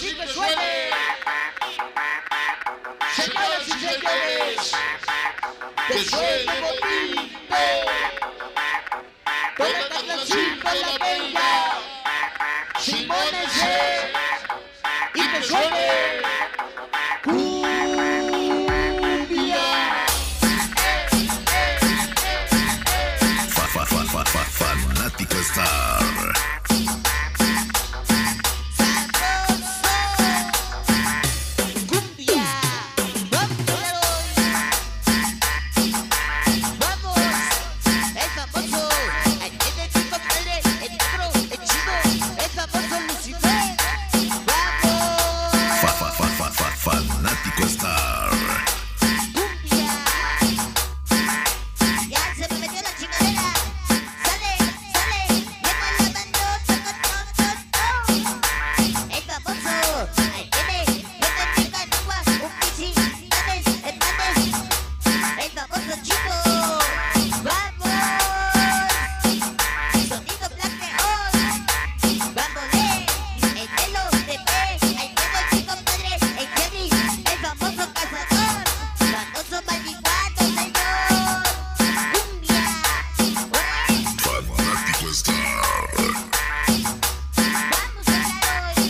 y que suene. Señoras y señores, que suene bonito. Con la Carlacita la bella, Simones y que suene. Cumbia. Fanático Star. Fanático Star. Ya se me metió la chingadera. Sale, llegó la banda, el famoso, ahí viene, llega, agua, un pichi, mames, el famoso chico. Vamos, sonido plateón, vámonos, el pelo de pe, ahí viene el chico padre, el Jerry, el famoso cazador, famoso marihuano, señor. Cumbia, Fanático Star. vamos a bailar hoy.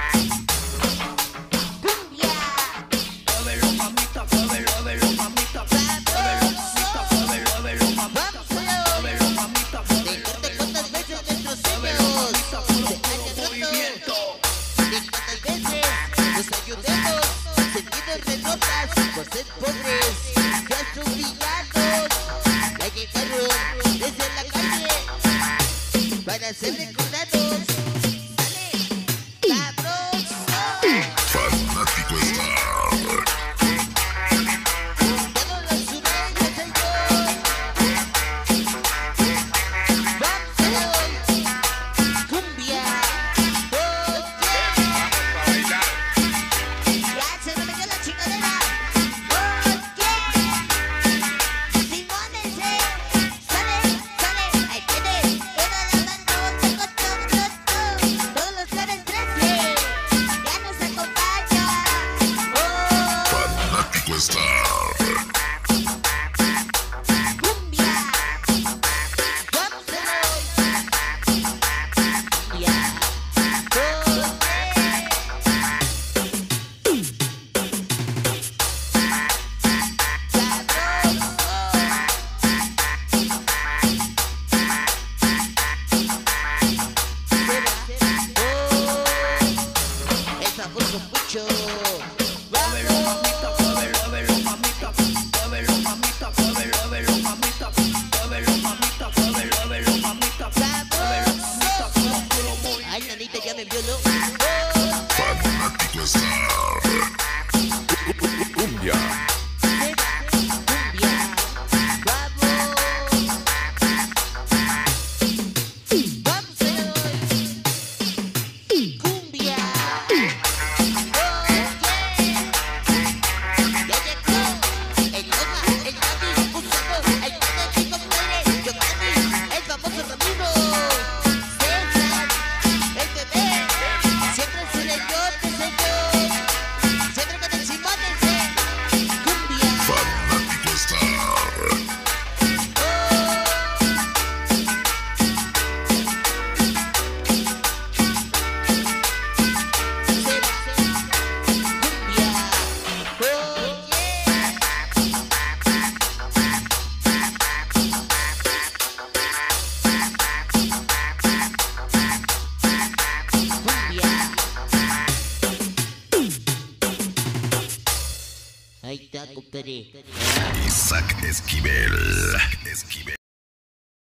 Cumbia, Muévelo, mamita, muévelo, mamita. Muévelo, mamita, muévelo, mamita. Muévelo, mamita, muévelo, de cuántas veces nuestros muévelo, sueños mamita, se puro hayan roto. movimiento. De cuántas veces nos ayudemos, sentidos de notas, por ser pobres, ya son villanos. Ya llegaron desde la calle para ser recordados. Sale, sabroso. Fanático Star. Todos los sureños, señor. Vamos, cumbia. Oye, ya se me metió la chingadera. Oye, Simones, sale, ahí viene toda la banda, todos los caras 13, ya nos acompaña. Oh, Fanático Star. cumbia, vamos a hoy. Cumbia, el famoso Pucho. Muévelo, mamita, muévelo, mamita. Muévelo, mamita, muévelo, mamita. Muévelo, mamita, muévelo, mamita. Muévelo, mamita, puro movimiento. Ay, nanita, ya me violó. Fanático Star. Cumbia. Cumbia, vamos. Vamos a hoy. Cumbia. Oye, ya llegó el Loja, el Dani, Gustavo, el Tano, el chico padre, Giovanni, el famoso Ramiro, César, el bebé, siempre es el ellote, señor, siempre con el Simones, cumbia. Fanático Star. Ahí está, compadre. Isaac Esquivel.